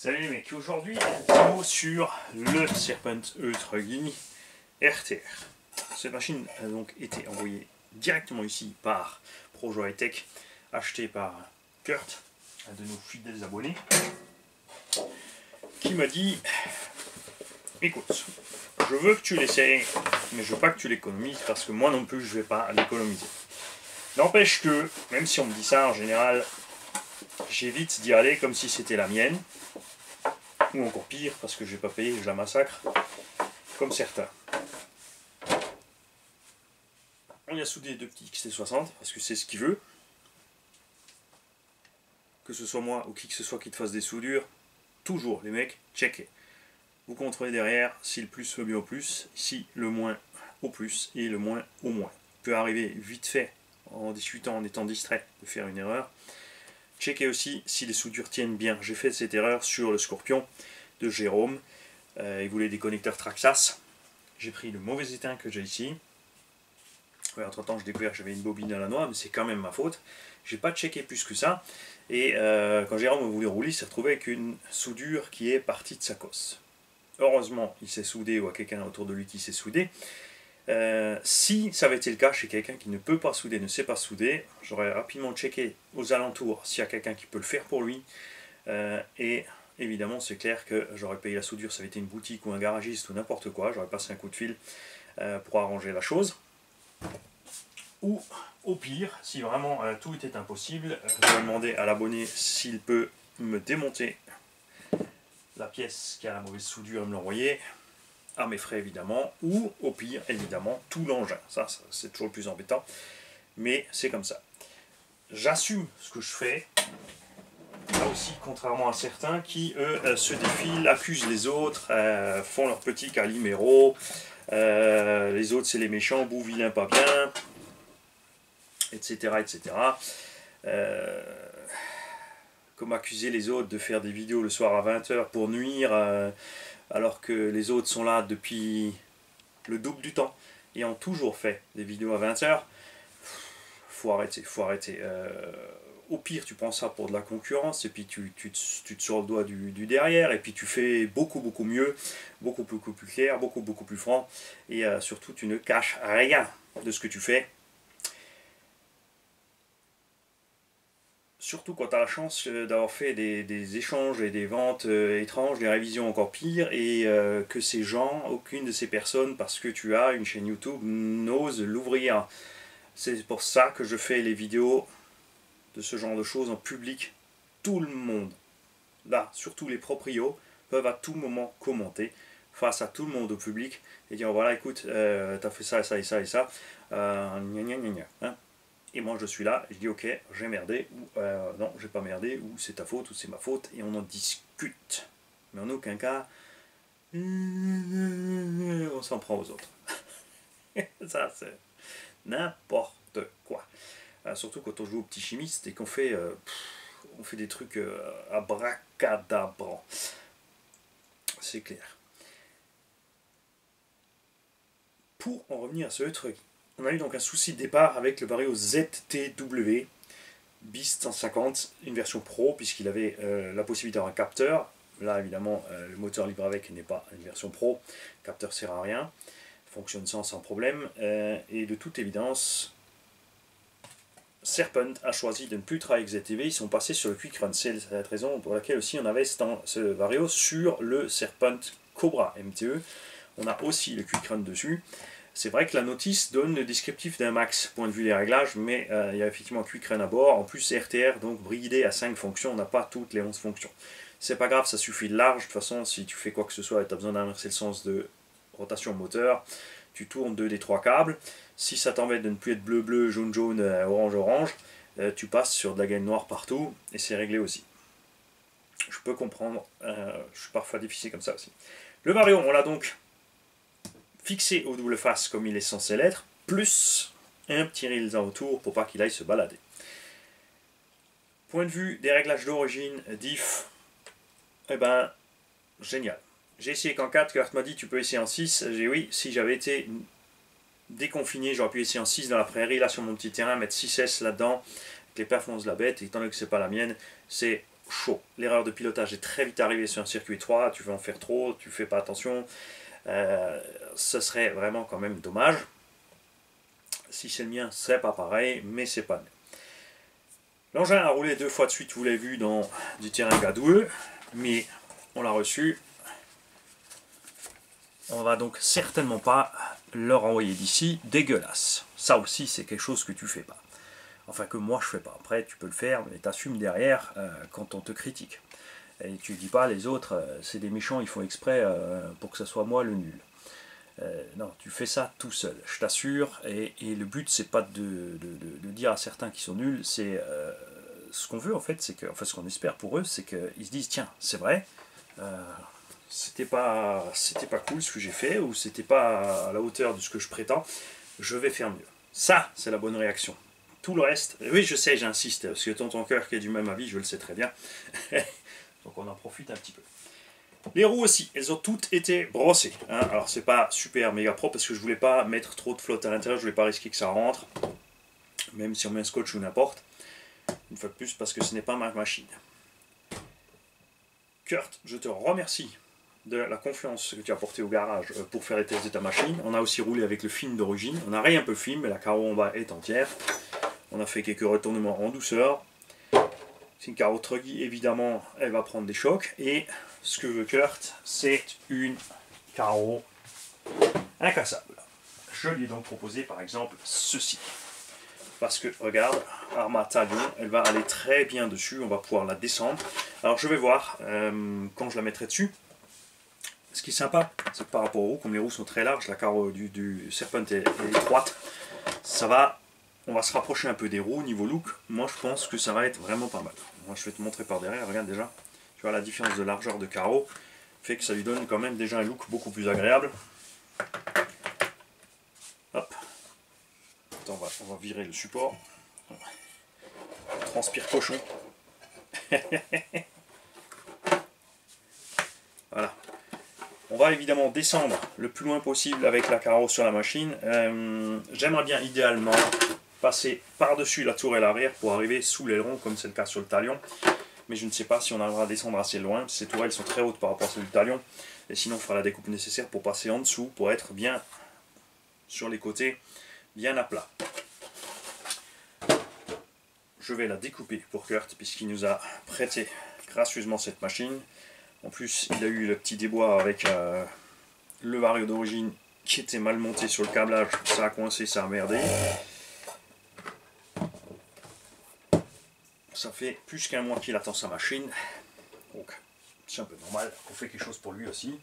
Salut les mecs, aujourd'hui un mot sur le Serpent E-Truggy RTR. Cette machine a donc été envoyée directement ici par Projo High Tech, achetée par Kurt, un de nos fidèles abonnés, qui m'a dit écoute, je veux que tu l'essayes, mais je veux pas que tu l'économises parce que moi non plus je vais pas l'économiser. N'empêche que, même si on me dit ça en général, j'évite d'y aller comme si c'était la mienne. Ou encore pire, parce que je vais pas payer, je la massacre, comme certains. On y a soudé deux petits XT60, parce que c'est ce qu'il veut. Que ce soit moi ou qui que ce soit qui te fasse des soudures, toujours les mecs, checkez. Vous contrôlez derrière si le plus veut bien au plus, si le moins au plus et le moins au moins. Il peut arriver vite fait, en discutant, en étant distrait, de faire une erreur. Checkez aussi si les soudures tiennent bien. J'ai fait cette erreur sur le Scorpion de Jérôme. Il voulait des connecteurs Traxxas. J'ai pris le mauvais étain que j'ai ici. Ouais, entre temps, j'ai découvert que j'avais une bobine à la noix, mais c'est quand même ma faute. J'ai pas checké plus que ça. Et quand Jérôme voulait rouler, il s'est retrouvé avec une soudure qui est partie de sa cosse. Heureusement, il s'est soudé, ou à quelqu'un autour de lui qui s'est soudé. Si ça avait été le cas chez quelqu'un qui ne peut pas souder, ne sait pas souder, j'aurais rapidement checké aux alentours s'il y a quelqu'un qui peut le faire pour lui. Et évidemment, c'est clair que j'aurais payé la soudure, ça avait été une boutique ou un garagiste ou n'importe quoi, j'aurais passé un coup de fil pour arranger la chose. Ou au pire, si vraiment tout était impossible, j'aurais demandé à l'abonné s'il peut me démonter la pièce qui a la mauvaise soudure et me l'envoyer. À mes frais évidemment, ou au pire évidemment tout l'engin, ça c'est toujours le plus embêtant, mais c'est comme ça. J'assume ce que je fais, là aussi contrairement à certains qui eux se défilent, accusent les autres, font leur petit Calimero, les autres c'est les méchants, bout vilain pas bien, etc. etc. Comme accuser les autres de faire des vidéos le soir à 20 h pour nuire alors que les autres sont là depuis le double du temps et ont toujours fait des vidéos à 20 h. Faut arrêter, faut arrêter. Au pire, tu prends ça pour de la concurrence et puis tu te sors le doigt du derrière et puis tu fais beaucoup mieux, beaucoup plus clair, beaucoup plus franc et surtout tu ne caches rien de ce que tu fais. Surtout quand tu as la chance d'avoir fait des échanges et des ventes étranges, des révisions encore pires, et que ces gens, aucune de ces personnes, parce que tu as une chaîne YouTube, n'ose l'ouvrir. C'est pour ça que je fais les vidéos de ce genre de choses en public. Tout le monde, là, surtout les proprios, peuvent à tout moment commenter face à tout le monde au public et dire voilà, écoute, t'as fait ça, ça et ça et ça, gna gna gna gna, hein. Et moi je suis là, je dis ok, j'ai merdé, ou non, j'ai pas merdé, ou c'est ta faute, ou c'est ma faute, et on en discute. Mais en aucun cas, on s'en prend aux autres. Ça, c'est n'importe quoi. Surtout quand on joue au petit chimiste et qu'on fait, on fait des trucs abracadabrants. C'est clair. Pour en revenir à ce truc, on a eu donc un souci de départ avec le Vario ZTW Beast 150, une version pro, puisqu'il avait la possibilité d'avoir un capteur. Là, évidemment, le moteur libre avec n'est pas une version pro. Le capteur ne sert à rien. Fonctionne sans problème. Et de toute évidence, Serpent a choisi de ne plus travailler avec ZTV. Ils sont passés sur le Quick Run. C'est cette raison pour laquelle aussi on avait ce Vario sur le Serpent Cobra MTE. On a aussi le Quick Run dessus. C'est vrai que la notice donne le descriptif d'un max, point de vue des réglages, mais il y a effectivement Quick Run à bord. En plus, RTR, donc bridé à 5 fonctions, on n'a pas toutes les 11 fonctions. C'est pas grave, ça suffit de large. De toute façon, si tu fais quoi que ce soit et tu as besoin d'inverser le sens de rotation moteur, tu tournes 2 des 3 câbles. Si ça t'embête de ne plus être bleu, jaune, orange, tu passes sur de la gaine noire partout et c'est réglé aussi. Je peux comprendre, je suis parfois difficile comme ça aussi. Le Vario, on l'a donc fixé au double face comme il est censé l'être, plus un petit rail autour pour pas qu'il aille se balader. Point de vue des réglages d'origine, diff, eh ben, génial. J'ai essayé qu'en 4, Kurt m'a dit tu peux essayer en 6, j'ai oui, si j'avais été déconfiné, j'aurais pu essayer en 6 dans la prairie, là sur mon petit terrain, mettre 6S là-dedans, avec les performances de la bête, et étant donné que c'est pas la mienne, c'est chaud. L'erreur de pilotage est très vite arrivée sur un circuit étroit, tu veux en faire trop, tu fais pas attention. Ce serait vraiment quand même dommage. Si c'est le mien, c'est pas pareil, mais c'est pas mieux. L'engin a roulé 2 fois de suite, vous l'avez vu, dans du terrain gadoueux, mais on l'a reçu. On va donc certainement pas le renvoyer d'ici dégueulasse. Ça aussi, c'est quelque chose que tu fais pas. Enfin, que moi je fais pas. Après, tu peux le faire, mais t'assumes derrière quand on te critique. Et tu dis pas les autres, c'est des méchants, ils font exprès pour que ce soit moi le nul. Non, tu fais ça tout seul, je t'assure. Et le but, c'est pas de dire à certains qui sont nuls, c'est ce qu'on veut en fait, c'est que, enfin ce qu'on espère pour eux, c'est qu'ils se disent tiens, c'est vrai, c'était pas cool ce que j'ai fait, ou c'était pas à la hauteur de ce que je prétends, je vais faire mieux. Ça, c'est la bonne réaction. Tout le reste, oui, je sais, j'insiste, parce que tonton cœur qui est du même avis, je le sais très bien. Donc on en profite un petit peu. Les roues aussi, elles ont toutes été brossées. Hein. Alors c'est pas super méga propre parce que je voulais pas mettre trop de flotte à l'intérieur, je voulais pas risquer que ça rentre, même si on met un scotch ou n'importe. Une fois de plus parce que ce n'est pas ma machine. Kurt, je te remercie de la confiance que tu as apportée au garage pour faire les tests de ta machine. On a aussi roulé avec le film d'origine. On a rayé un peu le film, mais la carreau en bas est entière. On a fait quelques retournements en douceur. C'est une carreau Truggy, évidemment, elle va prendre des chocs. Et ce que veut Kurt, c'est une carreau incassable. Je lui ai donc proposé par exemple ceci. Parce que, regarde, Arma Talion, elle va aller très bien dessus, on va pouvoir la descendre. Alors je vais voir, quand je la mettrai dessus, ce qui est sympa, c'est que par rapport aux roues, comme les roues sont très larges, la carreau du Serpent est étroite, on va se rapprocher un peu des roues niveau look. Moi je pense que ça va être vraiment pas mal. Moi je vais te montrer par derrière, regarde déjà. Tu vois la différence de largeur de carreau, fait que ça lui donne quand même déjà un look beaucoup plus agréable. Hop. Attends, on va virer le support. Transpire cochon. Voilà. On va évidemment descendre le plus loin possible avec la carreau sur la machine. J'aimerais bien idéalement passer par-dessus la tourelle arrière pour arriver sous l'aileron, comme c'est le cas sur le Talion. Mais je ne sais pas si on arrivera à descendre assez loin. Ces tourelles sont très hautes par rapport à celles du Talion. Et sinon, on fera la découpe nécessaire pour passer en dessous, pour être bien sur les côtés, bien à plat. Je vais la découper pour Kurt, puisqu'il nous a prêté gracieusement cette machine. En plus, il a eu le petit déboire avec le vario d'origine qui était mal monté sur le câblage. Ça a coincé, ça a merdé. Ça fait plus qu'un mois qu'il attend sa machine. Donc, c'est un peu normal qu'on fait quelque chose pour lui aussi.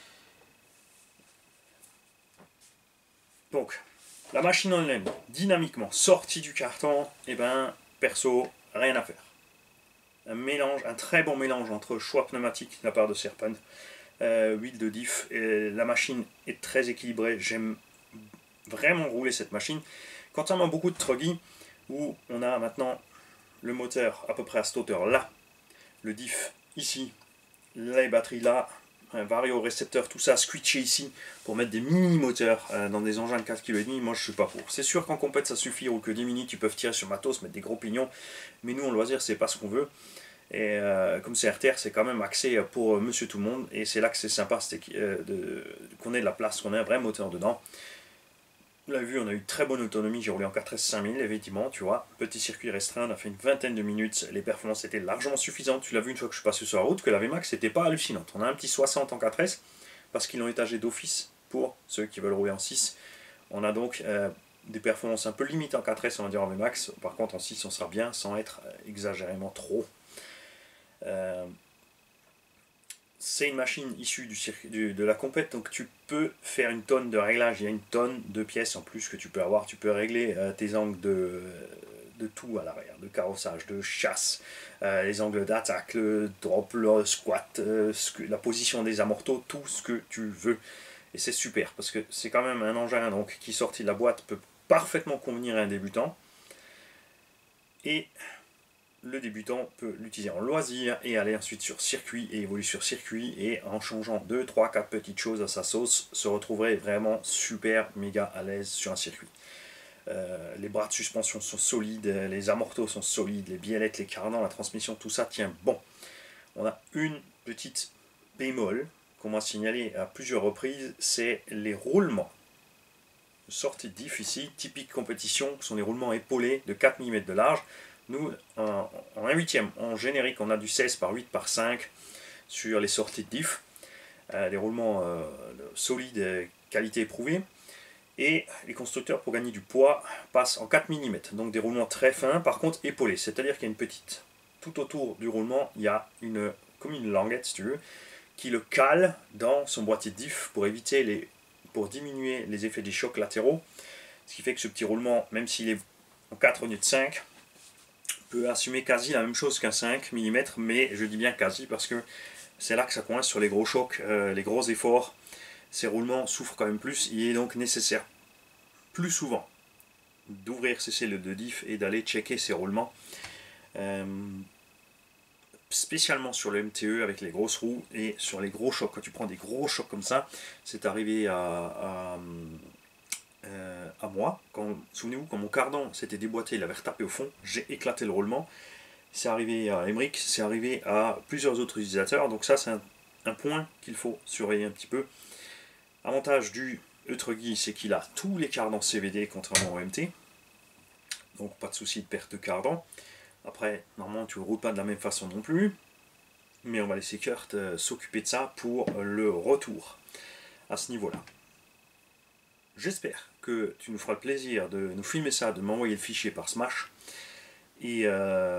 Donc, la machine en elle-même, dynamiquement, sortie du carton, et ben, perso, rien à faire. Un très bon mélange entre choix pneumatique de la part de Serpent, huile de diff, et la machine est très équilibrée. J'aime vraiment rouler cette machine. Contrairement à beaucoup de Truggy, où on a maintenant le moteur à peu près à cette hauteur là, le diff ici, les batteries là, un vario-récepteur, tout ça switché ici pour mettre des mini-moteurs dans des engins de 4,5 kg, moi je suis pas pour. C'est sûr qu'en compète ça suffit, ou que des mini tu peux tirer sur matos, mettre des gros pignons, mais nous en loisir c'est pas ce qu'on veut. Et comme c'est RTR, c'est quand même axé pour monsieur tout le monde, et c'est là que c'est sympa, qu'on ait de la place, qu'on ait un vrai moteur dedans. Vous l'avez vu, on a eu très bonne autonomie, j'ai roulé en 4S 5000, effectivement, tu vois, petit circuit restreint, on a fait une vingtaine de minutes, les performances étaient largement suffisantes, tu l'as vu une fois que je suis passé sur la route, que la VMAX n'était pas hallucinante. On a un petit 60 en 4S, parce qu'ils l'ont étagé d'office pour ceux qui veulent rouler en 6. On a donc des performances un peu limitées en 4S, on va dire en VMAX, par contre en 6 on sera bien, sans être exagérément trop. C'est une machine issue de la compète, donc tu peux faire une tonne de réglages, il y a une tonne de pièces en plus que tu peux avoir, tu peux régler tes angles de tout à l'arrière, de carrossage, de chasse, les angles d'attaque, le drop, le squat, la position des amortos, tout ce que tu veux. Et c'est super, parce que c'est quand même un engin donc, qui sorti de la boîte peut parfaitement convenir à un débutant. Et le débutant peut l'utiliser en loisir et aller ensuite sur circuit et évoluer sur circuit, et en changeant 2, 3, 4 petites choses à sa sauce, se retrouverait vraiment super méga à l'aise sur un circuit. Les bras de suspension sont solides, les amortos sont solides, les biellettes, les carnans, la transmission, tout ça tient bon. On a une petite bémol qu'on m'a signalé à plusieurs reprises, c'est les roulements. Sortie de diff ici, typique compétition, sont des roulements épaulés de 4 mm de large. Nous, en 1/8, en générique, on a du 16 par 8 par 5 sur les sorties de diff. Des roulements solides, qualité éprouvée. Et les constructeurs, pour gagner du poids, passent en 4 mm. Donc des roulements très fins, par contre épaulés. C'est-à-dire qu'il y a une petite... Tout autour du roulement, il y a comme une languette, si tu veux, qui le cale dans son boîtier de diff pour diminuer les effets des chocs latéraux. Ce qui fait que ce petit roulement, même s'il est en 4 au lieu de 5, peut assumer quasi la même chose qu'un 5 mm, mais je dis bien quasi parce que c'est là que ça coince sur les gros chocs, les gros efforts. Ces roulements souffrent quand même plus. Il est donc nécessaire plus souvent d'ouvrir ces cellules de diff et d'aller checker ces roulements. Spécialement sur le MTE avec les grosses roues et sur les gros chocs. Quand tu prends des gros chocs comme ça, c'est arrivé à moi. Souvenez-vous, quand mon cardan s'était déboîté, il avait retapé au fond, j'ai éclaté le roulement. C'est arrivé à Emmerich, c'est arrivé à plusieurs autres utilisateurs. Donc ça, c'est un point qu'il faut surveiller un petit peu. Avantage du Eutregi, c'est qu'il a tous les cardans CVD contrairement au MT. Donc pas de souci de perte de cardan. Après, normalement, tu ne le roules pas de la même façon non plus. Mais on va laisser Kurt s'occuper de ça pour le retour à ce niveau-là. J'espère que tu nous feras le plaisir de nous filmer ça, de m'envoyer le fichier par Smash. Et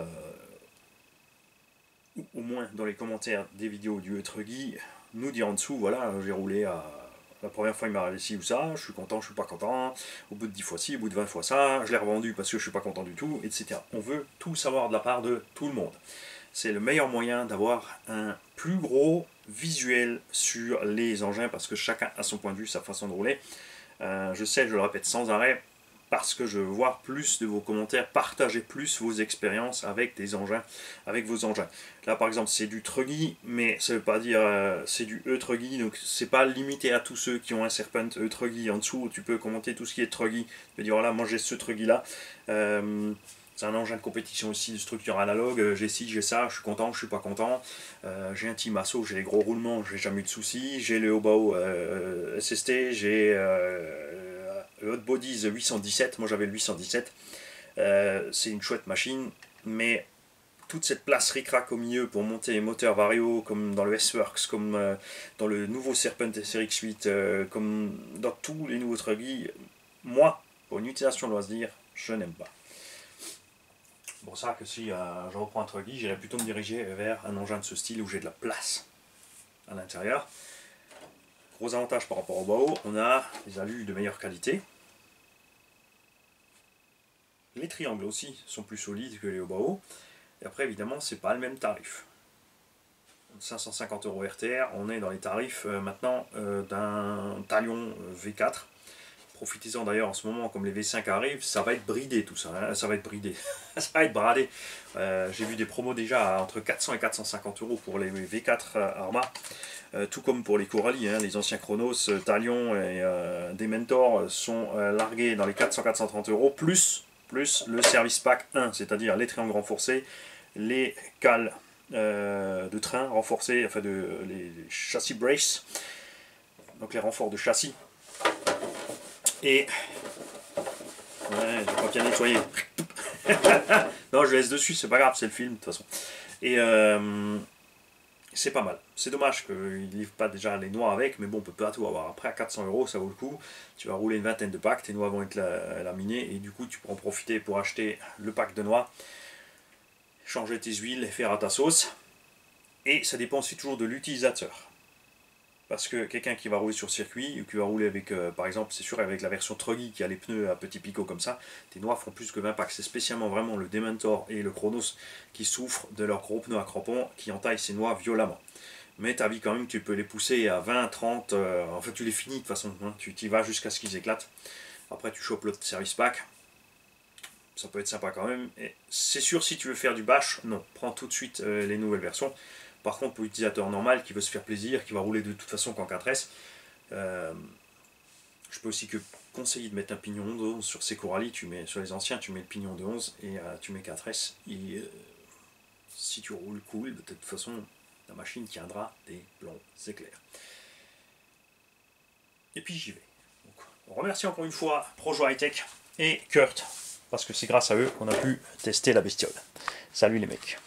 au moins dans les commentaires des vidéos du Eutregi, nous dire en dessous, voilà, j'ai roulé à... La première fois il m'a arrivé ci ou ça, je suis content, je suis pas content, au bout de 10 fois ci, au bout de 20 fois ça, je l'ai revendu parce que je suis pas content du tout, etc. On veut tout savoir de la part de tout le monde. C'est le meilleur moyen d'avoir un plus gros visuel sur les engins parce que chacun a son point de vue, sa façon de rouler. Je sais, je le répète sans arrêt, parce que je veux voir plus de vos commentaires, partagez plus vos expériences avec des engins, avec vos engins. Là par exemple c'est du Truggy, mais ça veut pas dire c'est du E-Truggy, donc c'est pas limité à tous ceux qui ont un Serpent E-Truggy en dessous, tu peux commenter tout ce qui est Truggy, tu peux dire voilà moi j'ai ce Truggy là, c'est un engin de compétition aussi de structure analogue, j'ai ci, j'ai ça, je suis content, je suis pas content, j'ai un Team Asso, j'ai les gros roulements, j'ai jamais eu de soucis, j'ai le Hobao SST, j'ai le Hot Bodies 817, moi j'avais le 817, c'est une chouette machine, mais toute cette place ric-rac au milieu pour monter les moteurs Vario, comme dans le S-Works, comme dans le nouveau Serpent SRX8, comme dans tous les nouveaux Truggy, moi, pour une utilisation loisir, je n'aime pas. C'est pour ça que si je reprends un Truggy, j'irais plutôt me diriger vers un engin de ce style où j'ai de la place à l'intérieur. Gros avantage par rapport au Hobao, on a les alus de meilleure qualité. Les triangles aussi sont plus solides que les Hobao. Et après, évidemment, c'est pas le même tarif. 550 € RTR, on est dans les tarifs maintenant d'un Talion V4. Profitez-en d'ailleurs en ce moment, comme les V5 arrivent, ça va être bridé tout ça, hein, ça va être bridé, ça va être bradé. J'ai vu des promos déjà à entre 400 et 450 € pour les V4 Arma, tout comme pour les Coralie, hein, les anciens Chronos, Talion et Dementor sont largués dans les 400-430 €, plus le service pack 1, c'est-à-dire les triangles renforcés, les cales de train renforcés, enfin les châssis brace, donc les renforts de châssis. Et ouais, j'ai pas bien nettoyé. Non, je laisse dessus, c'est pas grave, c'est le film de toute façon. Et c'est pas mal. C'est dommage qu'ils ne livrent pas déjà les noix avec, mais bon, on peut pas tout avoir. Après, à 400 €, ça vaut le coup. Tu vas rouler une vingtaine de packs, tes noix vont être laminées, et du coup, tu peux en profiter pour acheter le pack de noix, changer tes huiles et faire à ta sauce. Et ça dépend aussi toujours de l'utilisateur. Parce que quelqu'un qui va rouler sur circuit, ou qui va rouler avec, par exemple, c'est sûr, avec la version Truggy qui a les pneus à petits picots comme ça, tes noix font plus que 20 packs. C'est spécialement vraiment le Dementor et le Chronos qui souffrent de leurs gros pneus à crampons, qui entaillent ces noix violemment. Mais tu as vu quand même que tu peux les pousser à 20, 30, en fait tu les finis de toute façon, hein, tu y vas jusqu'à ce qu'ils éclatent. Après tu chopes l'autre service pack, ça peut être sympa quand même. C'est sûr, si tu veux faire du bash, non, prends tout de suite les nouvelles versions. Par contre, pour l'utilisateur normal qui veut se faire plaisir, qui va rouler de toute façon qu'en 4S, je peux aussi que conseiller de mettre un pignon de 11 sur ces Coralie. Sur les anciens, tu mets le pignon de 11 et tu mets 4S. Et si tu roules cool, de toute façon, La machine tiendra des plombs, c'est clair. Et puis j'y vais. Donc, on remercie encore une fois Projo High-Tech et Kurt, parce que c'est grâce à eux qu'on a pu tester la bestiole. Salut les mecs.